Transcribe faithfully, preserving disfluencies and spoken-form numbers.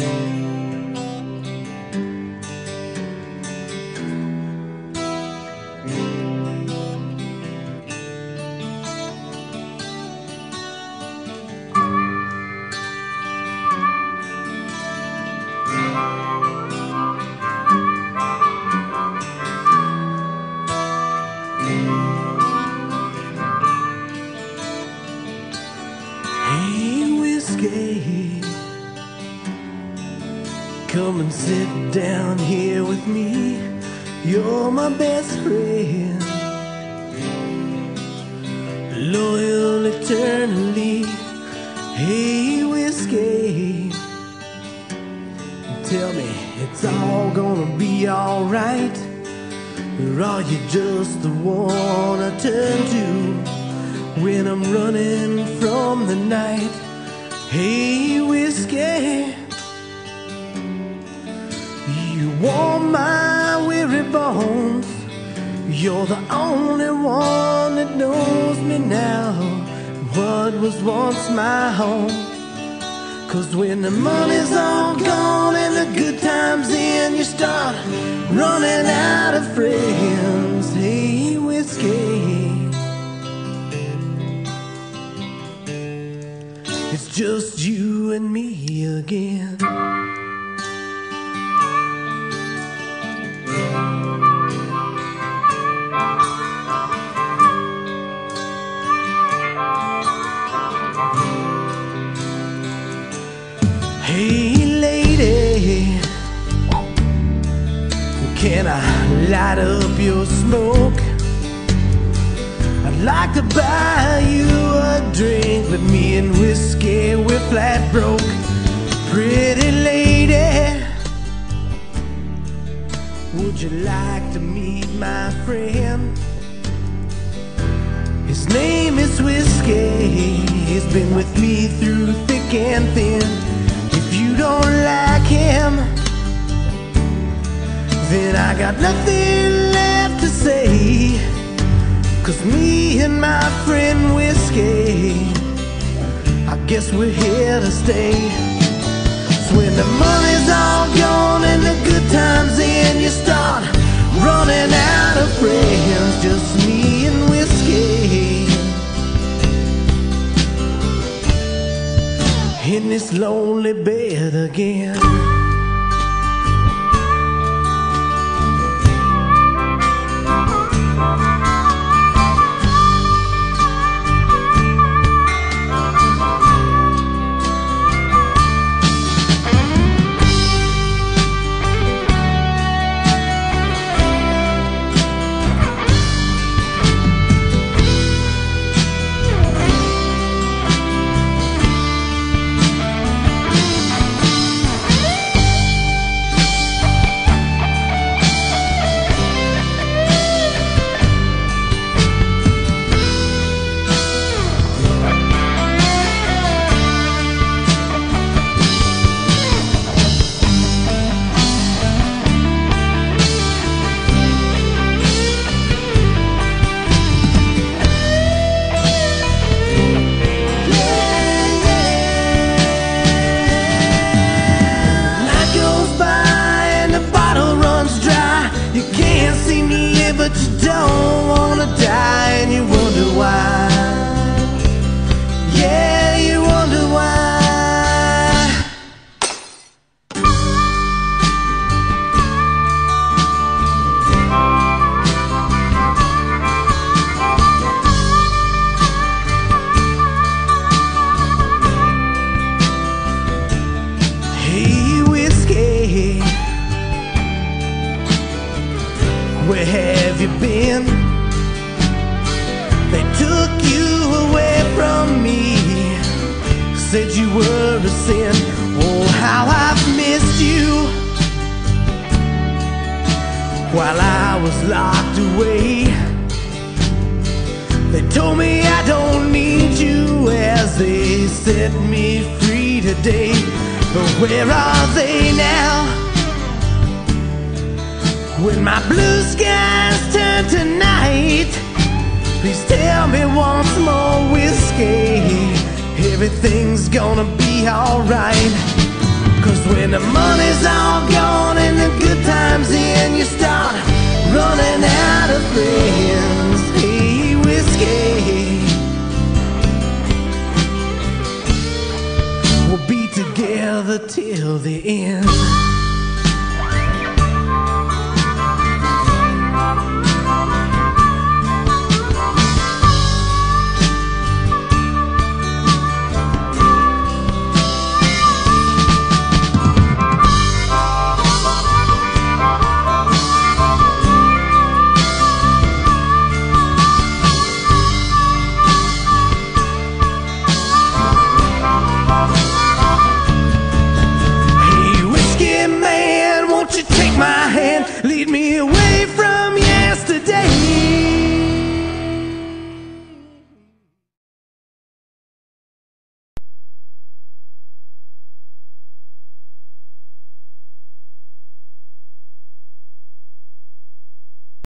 Hey, whiskey, come and sit down here with me. You're my best friend, loyal eternally. Hey, whiskey, tell me it's all gonna be alright, or are you just the one I turn to when I'm running from the night? Hey, whiskey, you warm my weary bones. You're the only one that knows me now, what was once my home. Cause when the money's all gone and the good times in, you start running out of friends. Hey, whiskey, it's just you and me again. Hey lady, can I light up your smoke? I'd like to buy you a drink, but me and whiskey, we're flat broke. Pretty lady, would you like to meet my friend? His name is Whiskey, he's been with me through thick and thin. If you don't like him, then I got nothing left to say. Cause me and my friend Whiskey, I guess we're here to stay. So when the money's all gone and the good times in, you start running out of friends. Just me and Whiskey in this lonely bed again. But you don't wanna die, and you wonder why. Yeah, you wonder why. Hey, Whiskey, where have you been? They took you away from me, said you were a sin. Oh, how I've missed you while I was locked away. They told me I don't need you as they set me free today. But where are they now? When my blue skies turn to night, please tell me once more, Whiskey, everything's gonna be alright. Cause when the money's all gone and the good times in, you start running out of friends. Hey, whiskey, we'll be together till the end.